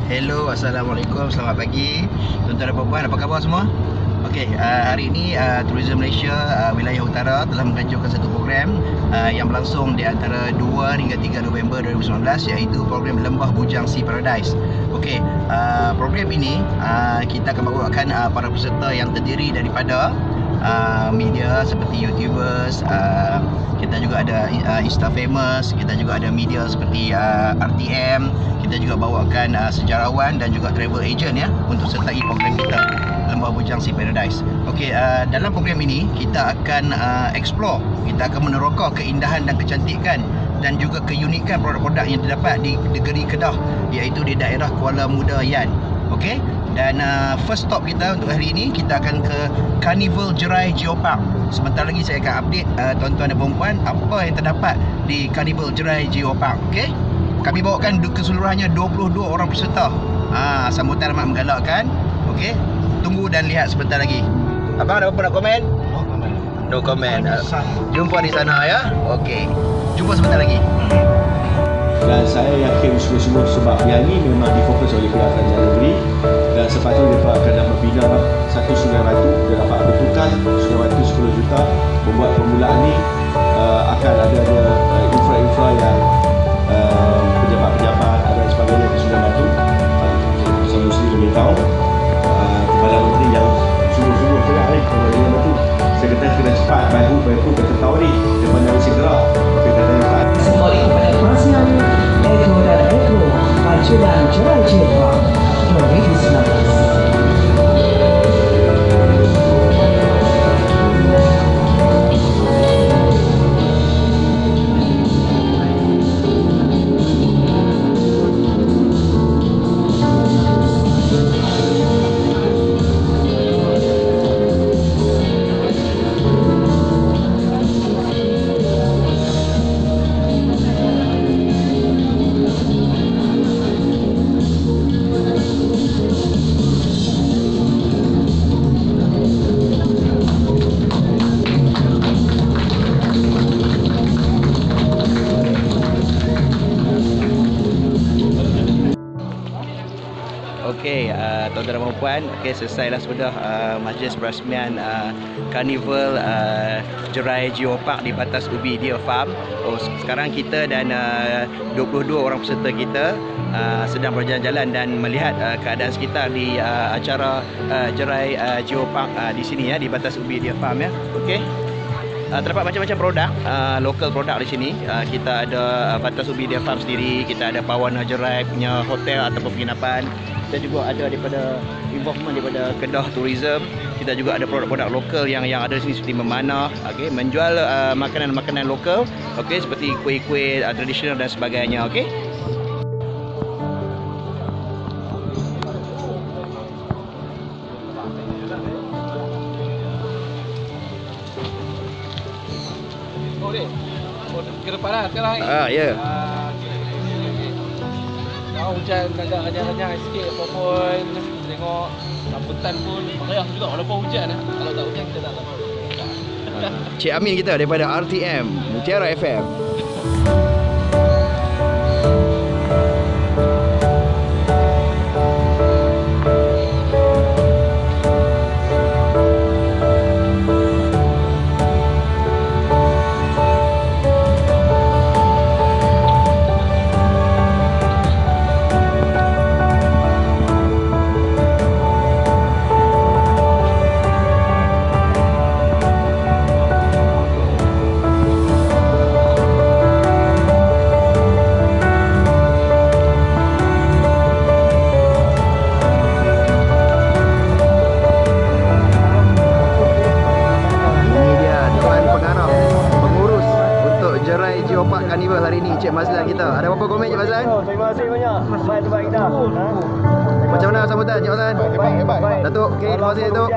Hello, Assalamualaikum, selamat pagi tuan-tuan dan puan-puan, apa khabar semua? Okey, hari ini Tourism Malaysia Wilayah Utara telah menganjurkan satu program yang berlangsung di antara 2 hingga 3 November 2019, iaitu program Lembah Bujang Sea Paradise. Okey, program ini kita akan bawakan para peserta yang terdiri daripada media seperti YouTubers, kita juga ada Insta famous, kita juga ada media seperti RTM, kita juga bawakan sejarawan dan juga travel agent ya untuk sertai program kita Lembah Bujang Sea Paradise. Okey, dalam program ini kita akan explore, kita akan meneroka keindahan dan kecantikan dan juga keunikan produk-produk yang terdapat di negeri Kedah, iaitu di daerah Kuala Muda Yan. Okey, dan first stop kita untuk hari ini, kita akan ke Carnival Jerai Geopark. Sebentar lagi saya akan update tuan-tuan dan puan-puan apa yang terdapat di Carnival Jerai Geopark. Okey, kami bawakan keseluruhannya 22 orang peserta. Sambutan amat menggalakkan. Okey, tunggu dan lihat sebentar lagi. Abang ada apa nak komen? No comment. Jumpa di sana ya. Okey, jumpa sebentar lagi. Dan saya yakin sungguh-sungguh sebab yang ini memang difokus oleh pihak kerajaan negeri, dan sepatutnya mereka akan membina satu sungai batu. Dia dapat bentukan sungai batu 10 juta. Membuat permulaan ni akan ada infra-infra yang pejabat-pejabat dan sebagainya di sungai batu. Saya mesti lebih tahu kepada menteri yang sungguh-sungguh tegak ni kepada sungai batu. Saya kata kena cepat baru kita tahu ni daripada segera kita dapat kembali kepada kepastian Eko dan Eko Majulan Jerai Geopark 2019. Okey, tuan-tuan dan puan, okey, selesailah sudah majlis perasmian Carnival Jerai Geopark di Batas Ubi Deer Farm. Sekarang kita dan 22 orang peserta kita sedang berjalan-jalan dan melihat keadaan sekitar di acara Jerai Geopark di sini ya, di Batas Ubi Deer Farm ya. Okey. Terdapat macam-macam produk, local produk di sini. Kita ada Batas Ubi Deer Farm sendiri, kita ada Pawana Jerai punya hotel ataupun penginapan. Kita juga ada daripada involvement daripada Kedah Tourism. Kita juga ada produk-produk lokal yang ada di sini seperti memanah, okey, menjual makanan-makanan lokal, okey, seperti kuih-kuih tradisional dan sebagainya, okey. Kira panas sekarang ni. Ya. Hujan agak renyah-renyah sikit apapun. Tengok rambutan pun meriah juga walaupun hujan. Kalau tak hujan kita tak tahu. Cik Amin kita daripada RTM Mutiara FM. Geopark Carnival hari ini, Cik Mazlan kita. Ada apa komen Cik Mazlan? Terima kasih banyak. Baik tempat kita. Macam mana sambutan Cik Mazlan? Hebat. Datuk, okey, terima kasih Datuk.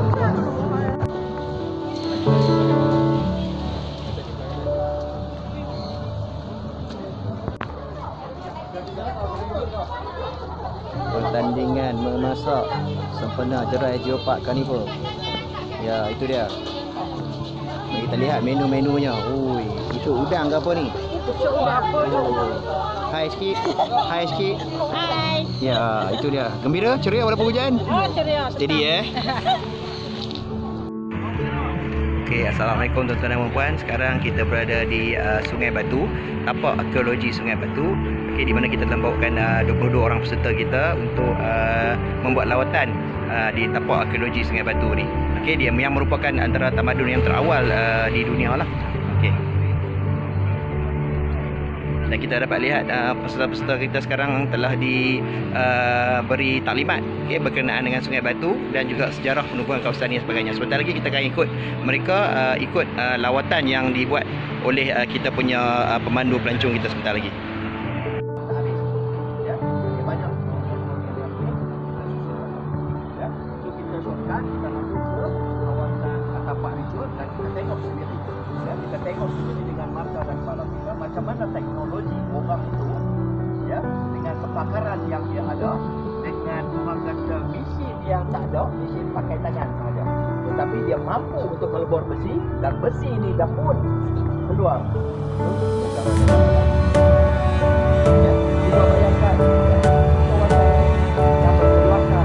Pertandingan memasak sempena Jerai Geopark Carnival. Ya, itu dia. Mari kita lihat menu-menunya. Ui, itu udang ke apa ni? Hai sikit. Hai sikit. Hai. Ya, itu dia. Gembira, ceria walaupun hujan. Oh, ceria. Steady Okey, Assalamualaikum tuan-tuan dan puan. Sekarang kita berada di Sungai Batu, tapak arkeologi Sungai Batu. Okey, di mana kita telah bawakan 22 orang peserta kita untuk membuat lawatan di tapak arkeologi Sungai Batu ni. Okey, dia yang merupakan antara tamadun yang terawal di dunia lah. Okey. Dan kita dapat lihat peserta-peserta kita sekarang telah diberi taklimat berkenaan dengan Sungai Batu dan juga sejarah penumbuhan kawasan ini dan sebagainya. Sebentar lagi kita akan ikut mereka ikut lawatan yang dibuat oleh kita punya pemandu pelancong kita sebentar lagi. Kita tengok sendiri dengan mata dan kepala kita macam mana teknologi orang itu ya, dengan kepakaran yang dia ada, dengan orang kata mesin yang tak ada, mesin pakai tangan saja, tetapi dia mampu untuk melebur besi dan besi ini dah pun keluar. Ya, kita bayangkan yang berkeluarkan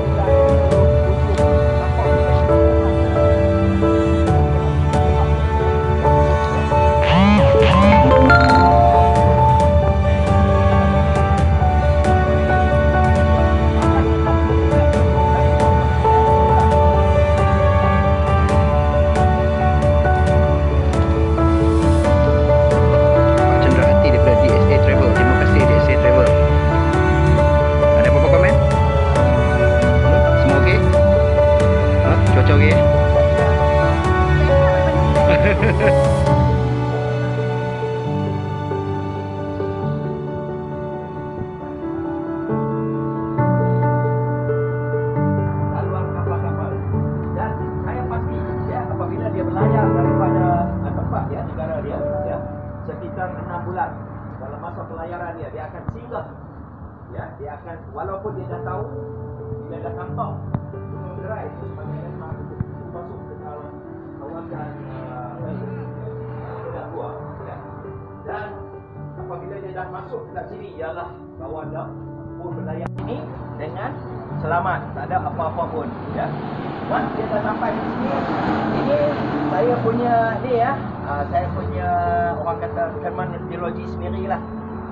sekitar 6 bulan dalam masa pelayaran dia akan singgah, ya, dia akan, walaupun dia dah tahu bila dah nampak gunung gerai itu sebagai landmark masuk ke dalam kawasan Kedah Tua, ya. Dan apabila dia dah masuk ke sini ialah bahawa dah pun berlayar ini dengan selamat, tak ada apa-apa pun, ya. Once dia dah sampai di sini, ini saya punya ni ya, saya punya orang kata terminologi sendiri lah.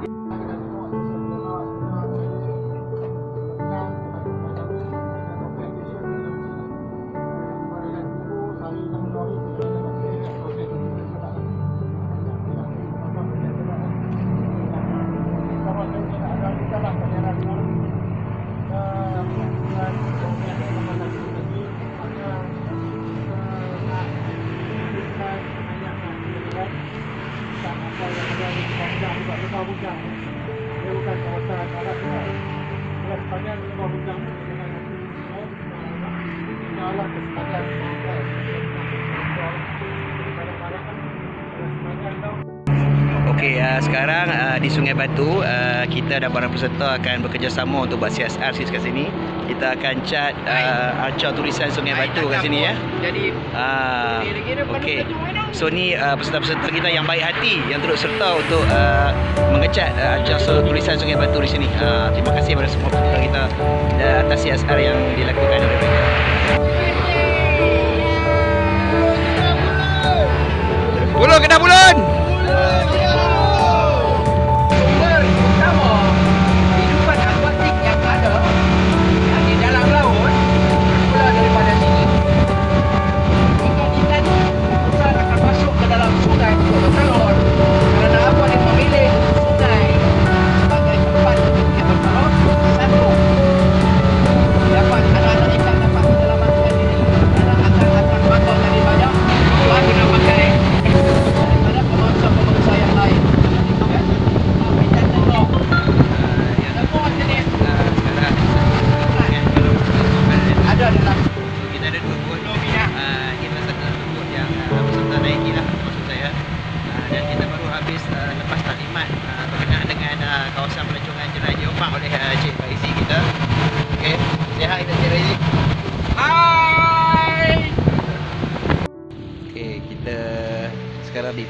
Okey, sekarang di Sungai Batu kita dan para peserta akan bekerjasama untuk buat CSR kat sini. Kita akan cat arca tulisan Sungai Batu kat sini ya. Jadi okey. So ni peserta-peserta kita yang baik hati yang turut serta untuk mengecat arca tulisan Sungai Batu di sini. Terima kasih kepada semua peserta kita atas CSR yang dilakukan oleh mereka. Bulun kena bulun.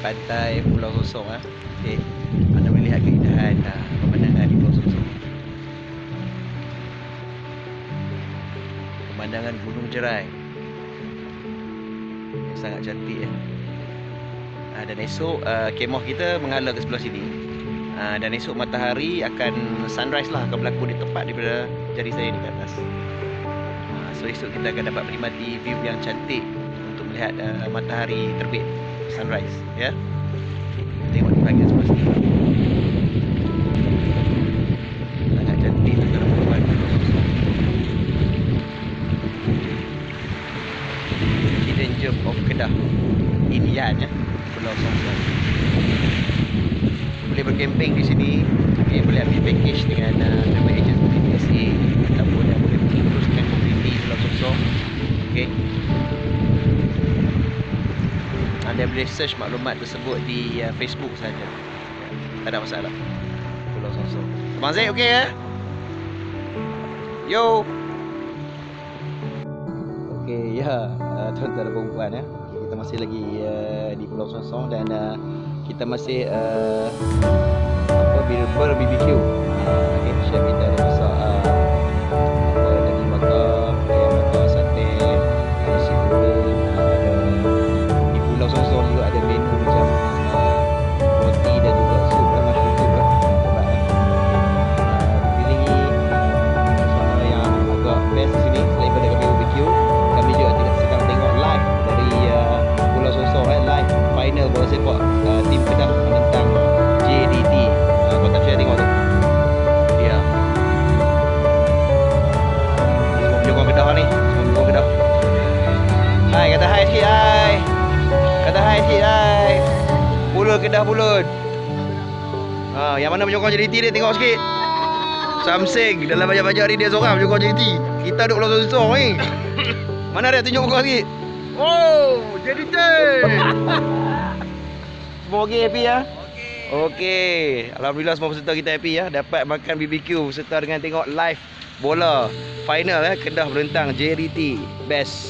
pantai Pulau Sosong Okey, anda boleh lihat keindahan pemandangan di Pulau Sosong. Pemandangan Gunung Jerai yang sangat cantik dan esok kemah kita mengalar ke sebelah sini. Dan esok matahari akan sunrise lah, akan berlaku di tepat daripada jari saya di atas. So esok kita akan dapat menikmati view yang cantik untuk melihat matahari terbit, sunrise ya. Tengok di bahagian sebelah sini. Sangat cantik tuan-tuan dan puan-puan. Hidden Gem of Kedah, Indian Pulau Sosong. Boleh berkemping di sini. Okay, boleh ambil package dengan travel agent PSA ataupun yang boleh teruskan komuniti Pulau Sosong. Okay, anda boleh search maklumat tersebut di Facebook saja. Tak ada masalah. Pulau Sosong. Abang Zaid okey ya? Yo. Okey ya, tuan-tuan dan puan-puan ya. Kita masih lagi di Pulau Sosong dan kita masih ber-BBQ. Okey, chef kita ada masak daging bakar, ayam bakar, sate, ada nasi goreng, ada di Pulau Sosong juga ada menu macam roti dan juga sup dan mushroom soup lah. Dipilih suasana yang agak best di sini. Selain pada kami BBQ, kami juga sedang tengok live dari Pulau Sosong live final bola sepak tim Kedah menentang JDT. Kau tak saya tengok tu. Dia semua penyokong Kedah ni, semua penyokong Kedah. Hai, kata hai sikit, hai. Kata hai sikit, hai. Pulut Kedah, pulut. Yang mana penyokong JDT dia, tengok sikit. Samseng dalam banyak-banyak ni dia seorang penyokong JDT. Kita duduk Pulau Sosong ni. Mana dia, tunjuk kau sikit. Oh, JDT. Semua okey, happy ya? Okey. Alhamdulillah semua peserta kita happy ya. Dapat makan BBQ serta dengan tengok live bola final Kedah menentang JDT. Best.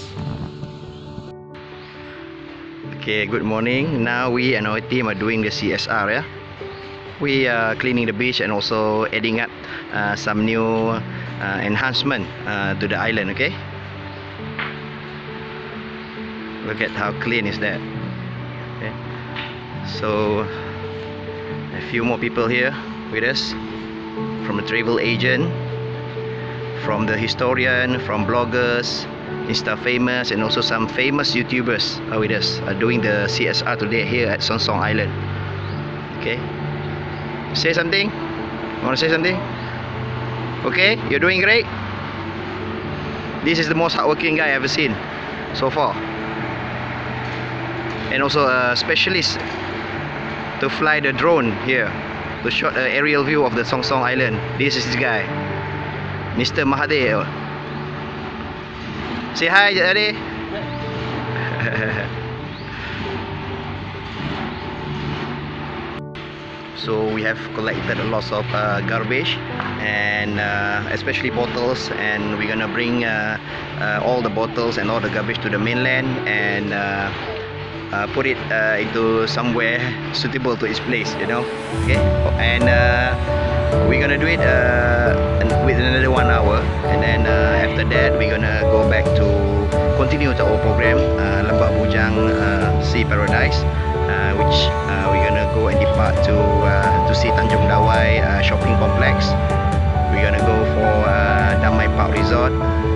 Okay, good morning. Now we and our team are doing the CSR We are cleaning the beach and also adding up some new enhancement to the island, okay? Look at how clean is that. Okay. So a few more people here with us, from a travel agent, from the historian, from bloggers, Insta famous, and also some famous YouTubers are with us, are doing the CSR today here at Sonsong Island. Okay, say something. Want to say something? Okay, you're doing great. This is the most hardworking guy I've ever seen so far, and also a specialist to fly the drone here to shot an aerial view of the Sonsong Island. This is this guy, Mr. Mahathir. Say hi, Jadi. So we have collected a lot of garbage and especially bottles, and we're gonna bring all the bottles and all the garbage to the mainland and put it into somewhere suitable to its place, you know. Okay, and we're gonna do it with another 1 hour, and then after that we're gonna go back to continue to our program, Lembah Bujang Sea Paradise, which we're gonna go and depart to see Tanjung Dawai shopping complex. We're gonna go for Damai Park Resort,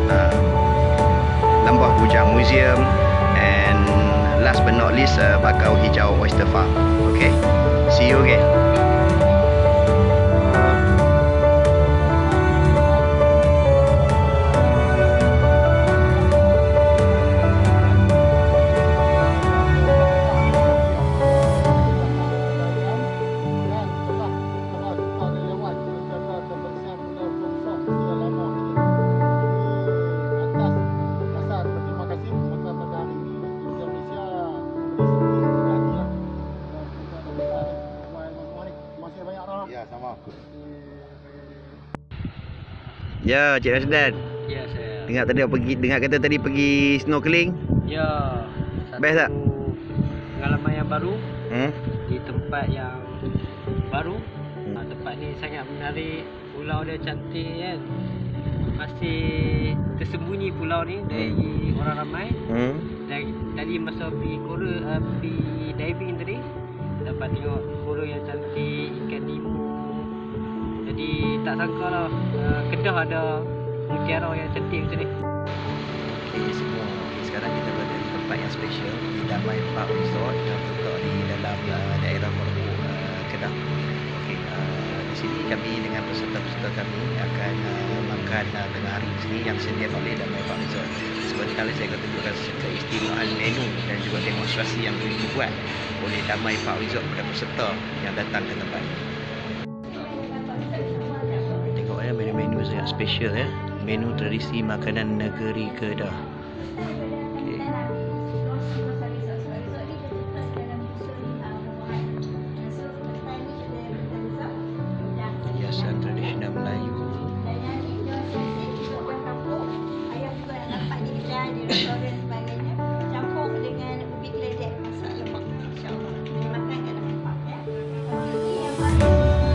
Lembah Bujang Museum, and last but not least Bakau Hijau Oyster Farm. Okay, see you again. Ya, Cik Rasdan. Ya, saya. Dengar kata tadi pergi snorkeling. Ya. Best tak? Pengalaman yang baru Hmm? di tempat yang baru. Tempat ni sangat menarik, pulau dia cantik kan. Masih tersembunyi pulau ni dari orang ramai. Hmm? Tadi masa pergi pergi diving tadi, dapat tengok kora yang cantik, ikan nemo. Jadi tak sangka lah Kedah ada mutiara yang cantik macam ni. Okey semua. Sekarang kita berada di tempat yang special di Damai Park Resort yang terletak di dalam daerah Merbuk, Kedah. Okey, di sini kami dengan peserta-peserta kami akan makan tengah hari di sini yang disediakan oleh Damai Park Resort. Seperti kali saya akan tunjukkan keistimewaan menu dan juga demonstrasi yang dibuat oleh Damai Park Resort kepada peserta yang datang ke tempat ini. Tengok ya, menu-menu sangat special ya. Menu tradisi makanan negeri Kedah. Okey. Hiasan tradisional Melayu. Di restoran sebagainya, campur dengan ubi keledek masak lemak, insyaAllah. Makan kat dalam park ya. Ini yang paling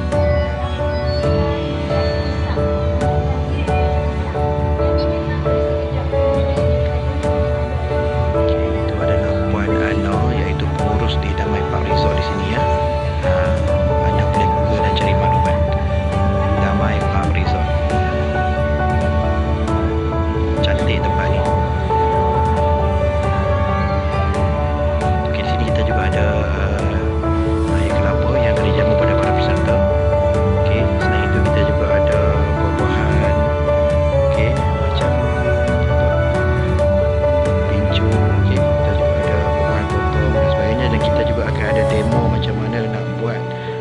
Itu adalah Puan Ana, iaitu pengurus di Damai Park Resort di sini ya. Anda boleh Google dan cari maklumat. Damai Park Resort. Cantik tempat ni. Okey, di sini kita juga ada air kelapa yang akan dijamu pada para peserta. Okey, selain itu kita juga ada buah-buahan. Okey, macam pincu. Okey, kita juga ada buah potong dan sebagainya, dan kita juga akan ada demo macam mana nak buat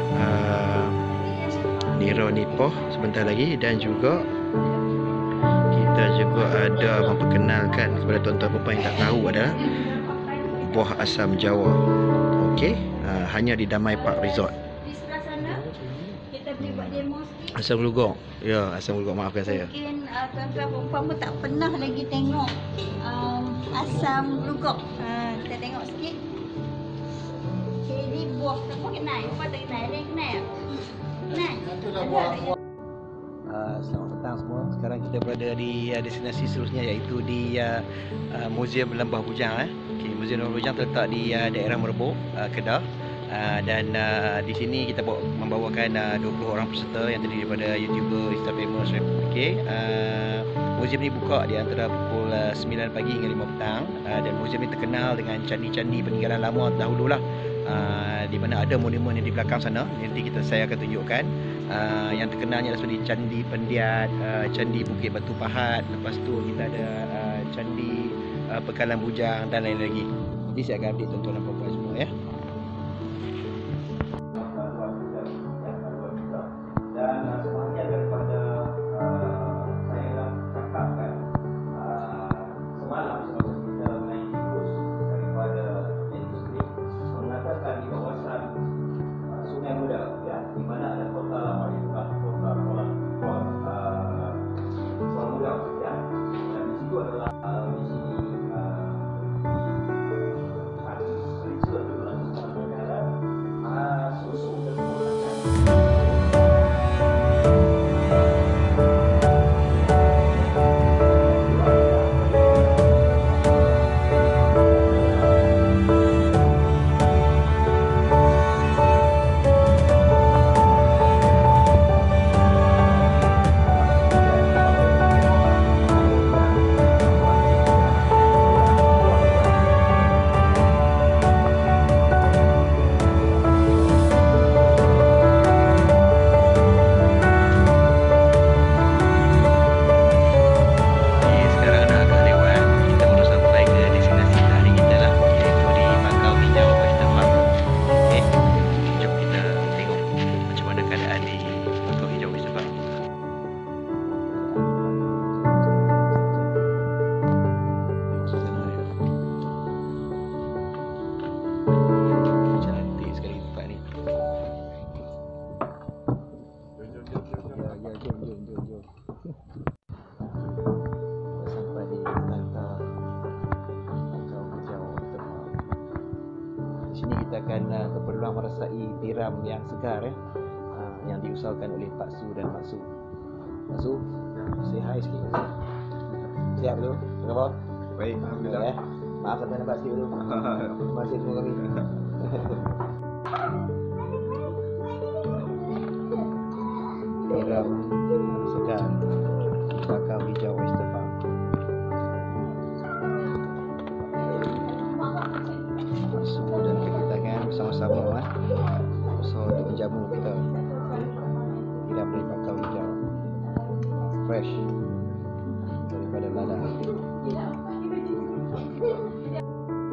nira nipoh sebentar lagi, dan juga kita juga ada memperkenalkan kepada tuan-tuan puan yang tak tahu adalah buah asam Jawa. Okey, hanya di Damai Park Resort. di sebelah sana, kita boleh buat demo sikit. Asam glugok. Ya, asam glugok, maafkan saya. Mungkin tuan-tuan perempuan pun tak pernah lagi tengok asam glugok. Kita tengok sikit. Okay, ni buah. Siapa kenal? Siapa tak kenal? Ada yang kenal? Kenal? Itulah buah. Selamat petang semua. Sekarang kita berada di destinasi seterusnya, iaitu di Muzium Lembah Bujang. Okay, Muzium Lembah Bujang terletak di daerah Merbuk, Kedah. Dan di sini kita membawakan 20 orang peserta yang terdiri daripada YouTuber, Instagramers. Okey, muzium ni buka di antara pukul 9 pagi hingga 5 petang. Dan muzium ni terkenal dengan candi-candi peninggalan lama dahululah. Di mana ada monumen yang di belakang sana. Nanti saya akan tunjukkan. Yang terkenalnya adalah seperti Candi Pendiat, Candi Bukit Batu Pahat. Lepas tu kita ada Candi Pekalan Bujang dan lain lagi. Nanti saya akan update tuan-tuan dan puan-puan semua ya. Dan sebahagian daripada saya dah cakapkan semalam semasa kita menaiki bus daripada industri mengatakan di kawasan Sungai Muda ya, di mana ada kota lama di sebelah kota Kuala Muda ya. Dan di situ adalah di sini ritual berlangsung negara susu dan menggunakan akan keperluan merasai tiram yang segar yang diusahakan oleh Pak Su dan Mak Su. Pak Su, say hi sikit. Siap tu? Apa khabar? Baik, alhamdulillah. Maaf tak nampak sikit dulu. Terima kasih semua kami. Tiram segar bakar hijau oyster farm. Masuk dan kaki tangan bersama-sama so untuk menjamu kita. Tiram dari bakar hijau fresh daripada ladang.